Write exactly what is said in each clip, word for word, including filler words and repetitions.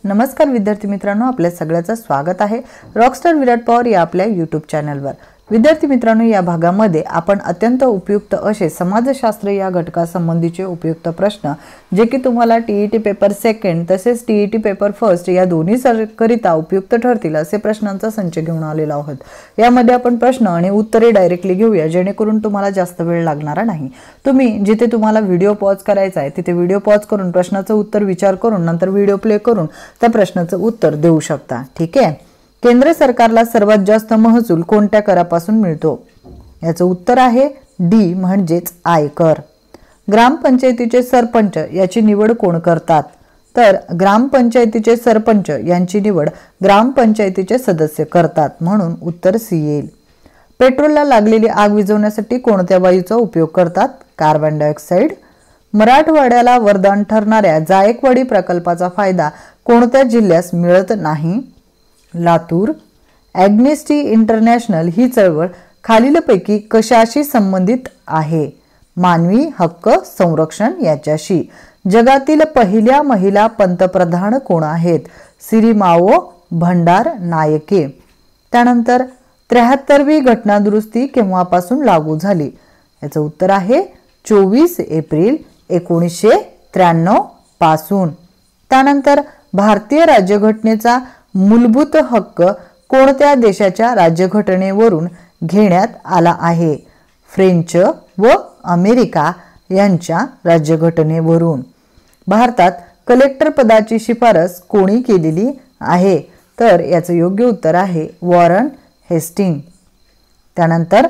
नमस्कार विद्यार्थी मित्रांनो, आपल्या सगळ्यांचं स्वागत आहे रॉकस्टार विराट पॉवर या आपल्या यूट्यूब चॅनलवर। विद्यार्थी मित्रांनो, या भागामध्ये आपण अत्यंत उपयुक्त असे समाजशास्त्र या घटकासंबंधीचे उपयुक्त प्रश्न जे की तुम्हाला टीईटी पेपर सेकंड तसेच टीईटी पेपर फर्स्ट या दोन्ही करिता उपयुक्त ठरतील असे प्रश्नांचा संच घेऊन आलेलो आहोत। यामध्ये आपण प्रश्न आणि उत्तरे डायरेक्टली घेऊया जेणेकरून तुम्हाला जास्त वेळ लागणार नाही। तुम्ही जिथे तुम्हाला व्हिडिओ पॉज करायचा आहे तिथे व्हिडिओ पॉज करून प्रश्नाचं उत्तर विचार करून नंतर व्हिडिओ प्ले करून त्या प्रश्नाचं उत्तर देऊ शकता। ठीक आहे। केंद्र सरकारला सर्वात जास्त महसूल कोणत्या करापासून मिळतो? याचं उत्तर आहे डी म्हणजेच आयकर। ग्रामपंचायतीचे सरपंच याची निवड कोण करतात? तर ग्रामपंचायतीचे सरपंच यांची निवड ग्रामपंचायतीचे सदस्य करतात, म्हणून उत्तर सी येईल। पेट्रोलला लागलेली आग विझवण्यासाठी कोणत्या वायूचा उपयोग करतात? Carbon dioxide. मराठवाड्याला वरदान ठरणाऱ्या जायकवाडी प्रकल्पाचा फायदा कोणत्या जिल्ह्यास मिळत नाही? लातूर। ॲग्नेस्टी इंटरनॅशनल ही चळवळ खालीलपैकी कशाशी संबंधित आहे? मानवी हक्क संरक्षण याच्याशी। जगातील पहिल्या महिला पंतप्रधान कोण आहेत? सिरिमाओ भंडार नायके। त्यानंतर त्र्याहत्तरवी घटना दुरुस्ती केव्हापासून लागू झाली? याचं उत्तर आहे चोवीस एप्रिल एकोणीसशे त्र्याण्णव पासून। त्यानंतर भारतीय राज्यघटनेचा मूलभूत हक्क कोणत्या देशाच्या राज्यघटनेवरून घेण्यात आला आहे? फ्रेंच व अमेरिका यांच्या राज्यघटनेवरून। भारतात कलेक्टर पदाची शिफारस कोणी केलेली आहे? तर याचं योग्य उत्तर आहे वॉरन हेस्टिंग। त्यानंतर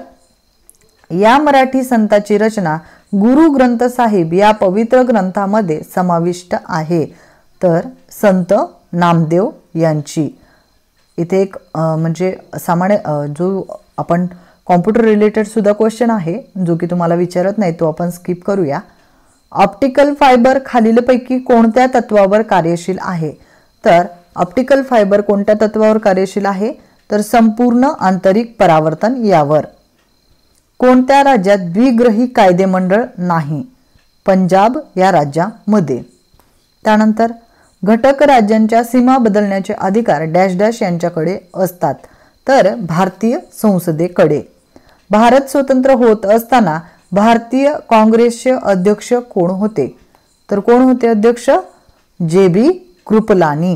या मराठी संताची रचना गुरु ग्रंथ साहिब या पवित्र ग्रंथामध्ये समाविष्ट आहे? तर संत नामदेव यांची। इथे एक म्हणजे सामान्य जो आपण कॉम्प्युटर रिलेटेड सुद्धा क्वेश्चन आहे जो की तुम्हाला विचारत नाही तो आपण स्किप करूया। ऑप्टिकल फायबर खालीलपैकी कोणत्या तत्वावर कार्यशील आहे? तर ऑप्टिकल फायबर कोणत्या तत्वावर कार्यशील आहे? तर संपूर्ण आंतरिक परावर्तन यावर। कोणत्या राज्यात द्विग्रही कायदेमंडळ नाही? पंजाब या राज्यामध्ये। त्यानंतर घटक राज्यांच्या सीमा बदलण्याचे अधिकार डॅश डॅश यांच्याकडे असतात? तर भारतीय संसदेकडे। भारत स्वतंत्र होत असताना भारतीय काँग्रेसचे अध्यक्ष कोण होते? तर कोण होते अध्यक्ष? जे बी कृपलानी।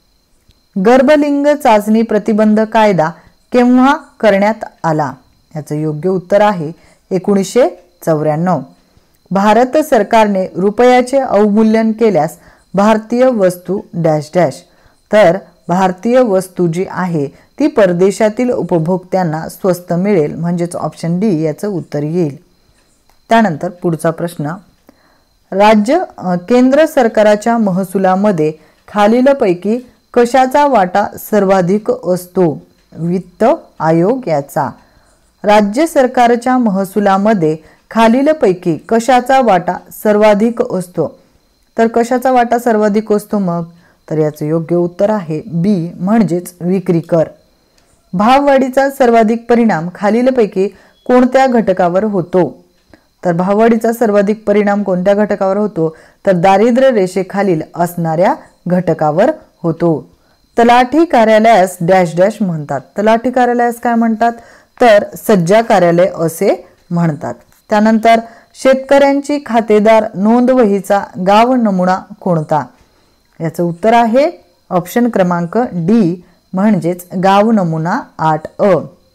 गर्भलिंग चाचणी प्रतिबंध कायदा केव्हा करण्यात आला? याचं योग्य उत्तर आहे एकोणीसशे चौऱ्याण्णव। भारत सरकारने रुपयाचे अवमूल्यन केल्यास भारतीय वस्तू डॅश डॅश। तर भारतीय वस्तू जी आहे ती परदेशातील उपभोक्त्यांना स्वस्त मिळेल, म्हणजेच ऑप्शन डी याचं उत्तर येईल। त्यानंतर पुढचा प्रश्न, राज्य केंद्र सरकारच्या महसुलामध्ये खालीलपैकी कशाचा वाटा सर्वाधिक असतो? वित्त आयोग याचा। राज्य सरकारच्या महसुलामध्ये खालीलपैकी कशाचा वाटा सर्वाधिक असतो? तर कशाचा वाटा सर्वाधिक असतो मग? तर याचं योग्य उत्तर आहे बी म्हणजेच विक्री कर। भाववाढीचा सर्वाधिक परिणाम खालीलपैकी कोणत्या घटकावर होतो? तर भाववाढीचा सर्वाधिक परिणाम कोणत्या घटकावर होतो? तर दारिद्र्य रेषेखालील असणाऱ्या घटकावर होतो। तलाठी कार्यालयास डॅश डॅश म्हणतात? तलाठी कार्यालयास काय म्हणतात? तर सज्जा कार्यालय असे म्हणतात। त्यानंतर शेतकऱ्यांची खातेदार नोंदवहीचा गाव नमुना कोणता? याचं उत्तर आहे ऑप्शन क्रमांक डी म्हणजेच गाव नमुना आठ अ।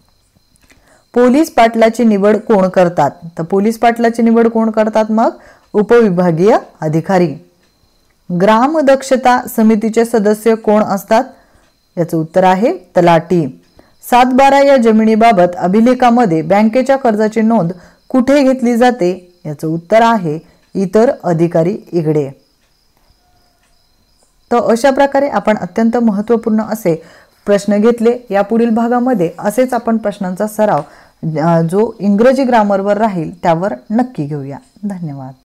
पोलीस पाटलाची निवड कोण करतात? तर पोलीस पाटलाची निवड कोण करतात मग? उपविभागीय अधिकारी। ग्राम दक्षता समितीचे सदस्य कोण असतात? याचं उत्तर आहे तलाठी। सातबारा या जमिनीबाबत अभिलेखामध्ये बँकेच्या कर्जाची नोंद कुठे घेतली जाते? याचं उत्तर आहे इतर अधिकारी इकडे। तर अशा प्रकारे आपण अत्यंत महत्त्वपूर्ण असे प्रश्न घेतले। या पुढील भागामध्ये असेच आपण प्रश्नांचा सराव जो इंग्रजी ग्रामरवर राहील त्यावर नक्की घेऊया। धन्यवाद।